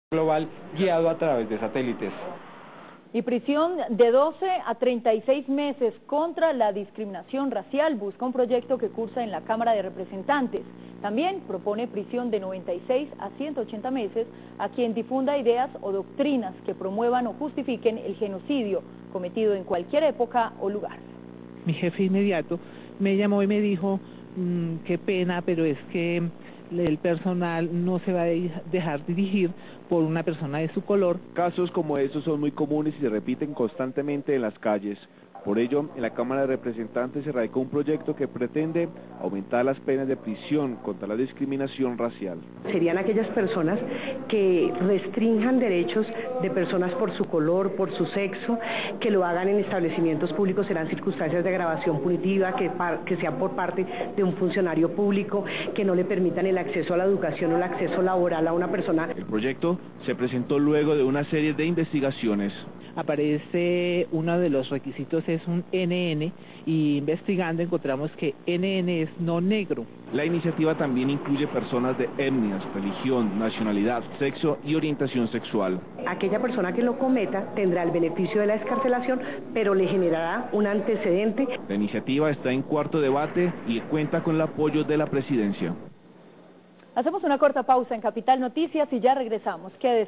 global guiado a través de satélites. Y prisión de 12 a 36 meses contra la discriminación racial busca un proyecto que cursa en la Cámara de Representantes. También propone prisión de 96 a 180 meses a quien difunda ideas o doctrinas que promuevan o justifiquen el genocidio cometido en cualquier época o lugar. Mi jefe inmediato me llamó y me dijo, qué pena, pero es que el personal no se va a dejar dirigir por una persona de su color. Casos como estos son muy comunes y se repiten constantemente en las calles. Por ello, en la Cámara de Representantes se radicó un proyecto que pretende aumentar las penas de prisión contra la discriminación racial. Serían aquellas personas que restrinjan derechos de personas por su color, por su sexo, que lo hagan en establecimientos públicos, serán circunstancias de agravación punitiva, que sean por parte de un funcionario público, que no le permitan el acceso a la educación o el acceso laboral a una persona. El proyecto se presentó luego de una serie de investigaciones. Aparece uno de los requisitos es un NN y investigando encontramos que NN es no negro. La iniciativa también incluye personas de etnias, religión, nacionalidad, sexo y orientación sexual. Aquella persona que lo cometa tendrá el beneficio de la excarcelación, pero le generará un antecedente. La iniciativa está en cuarto debate y cuenta con el apoyo de la Presidencia. Hacemos una corta pausa en Capital Noticias y ya regresamos. Quédese.